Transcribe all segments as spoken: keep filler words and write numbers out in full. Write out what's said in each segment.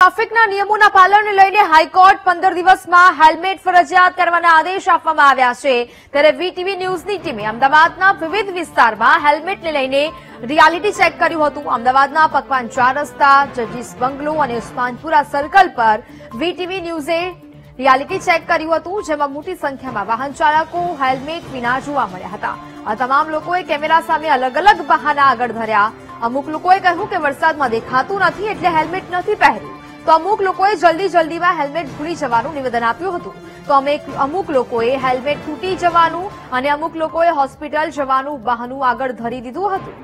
ટ્રાફિકના નિયમોના પાલનને લઈને હાઈકોર્ટ પંદર દિવસમાં હેલ્મેટ ફરજિયાત કરવાના આદેશ આપવામાં આવ્યા છે ત્યારે વીટીવી ન્યૂઝની ટીમે અમદાવાદના વિવિધ વિસ્તારમાં હેલ્મેટને લઈને રિયાલિટી ચેક કર્યું હતું। અમદાવાદના પકવાન ચાર રસ્તા, જજીસ બંગલો અને ઉસ્માનપુરા સર્કલ પર વીટીવી ન્યૂઝે રિયાલિટી ચેક કર્યું હતું, જેમાં મોટી સંખ્યામાં વાહન ચાલકો હેલ્મેટ વિના જોવા મળ્યા હતા। આ તમામ લોકોએ કેમેરા સામે અલગ અલગ બહાના આગળ ધર્યા। અમુક લોકોએ કહ્યું કે વરસાદમાં દેખાતું નથી એટલે હેલ્મેટ નથી પહેર્યું, તો અમુક લોકોએ જલ્દી જલ્દીમાં હેલ્મેટ ભૂલી જવાનું નિવેદન આપ્યું હતું, તો અમે અમુક લોકોએ હેલ્મેટ તૂટી જવાનું અને અમુક લોકોએ હોસ્પિટલ જવાનું બહાનું આગળ ધરી દીધું હતું।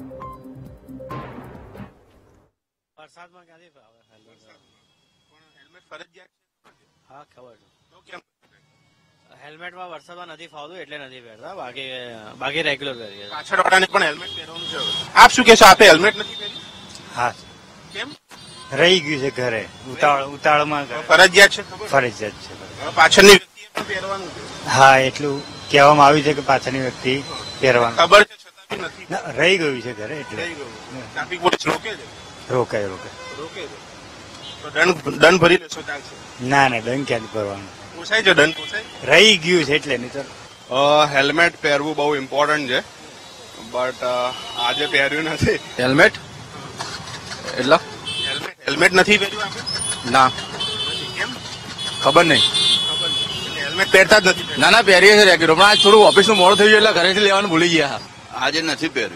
વરસાદમાં ક્યાંથી હેલ્મેટ ફરજિયાત છે? હા, ખબર છે। હેલ્મેટમાં વરસાદમાં નથી ફાવતું એટલે નથી પહેરતા, બાકી બાકી રેગ્યુલર કરીએ। પાછળ વાળાને પણ હેલ્મેટ પહેરવાનું છે। આપ શું કહેશો, આપે હેલ્મેટ નથી પહેર્યું? હા, કેમ? રહી ગયું છે ઘરે, ઉતાવળ ઉતાવળમાં ફરજિયાત છે? ફરજિયાત છે। પાછળની વ્યક્તિએ પણ પહેરવાનું છે? હા, એટલું કહેવામાં આવ્યું છે કે પાછળની વ્યક્તિ પહેરવાનું ખબર છે છતાં બી નથી? રહી ગયું છે ઘરે એટલે રહી ગયું। ટ્રાફિક પોલીસ રોકે છે? રોકાય રોકાય રોકે છે તો દંડ દંડ ભરી લેશો ચાલશે? ના ના, દંડ ક્યાંથી ભરવાનું? પોસાય છે? દંડ પોસાય? રહી ગયું છે એટલે નહીં તો હેલ્મેટ પહેરવું બહુ ઇમ્પોર્ટન્ટ છે, બટ આજે પહેર્યું નથી હેલ્મેટ। એટલે હેલ્મેટ હેલ્મેટ નથી પહેર્યું આપે? ના, કેમ? ખબર નહીં। હેલ્મેટ પહેરતા જ નથી? ના ના, પહેરીએ છે રેગ્યુલર, પણ આજ થોડું ઓફિસ નું મોડું થઈ ગયું એટલે ઘરેથી લેવાનું ભૂલી ગયા। આજે નથી પહેર્યું,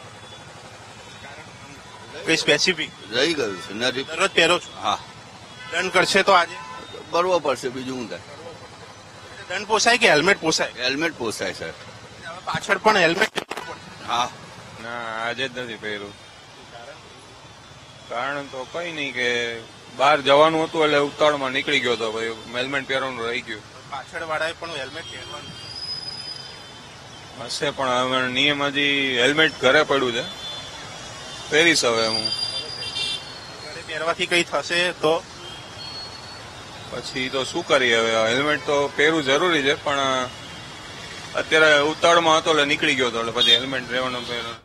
કોઈ સ્પેસિફિક રહી ગયું છે, નથી દરરોજ પહેરો છો? હા, દંડ કરશે તો આજે ભરવો પડશે, બીજું શું થાય। દંડ પોસાય કે હેલ્મેટ પોસાય? હેલ્મેટ પોસાય સર। હવે પાછળ પણ હેલ્મેટ? હા, ના આજે જ નથી પહેર્યું। કારણ તો કઈ નહીં કે બહાર જવાનું હતું એટલે ઉતાવળમાં નીકળી ગયો હતો, ભાઈ હેલ્મેટ પહેરવાનું રહી ગયું। પાછળ વાળાએ પણ હેલ્મેટ પહેરવાનું હશે પણ હવે નિયમ હજી હેલ્મેટ ઘરે પડ્યું છે, પહેરીશ હવે હું। ઘરે પહેરવાથી કઈ થશે તો પછી તો શું કરીએ, હવે હેલ્મેટ તો પહેરવું જરૂરી છે, પણ અત્યારે ઉતાવળમાં હતો એટલે નીકળી ગયો હતો એટલે પછી હેલ્મેટ રહેવાનું પહેરવાનું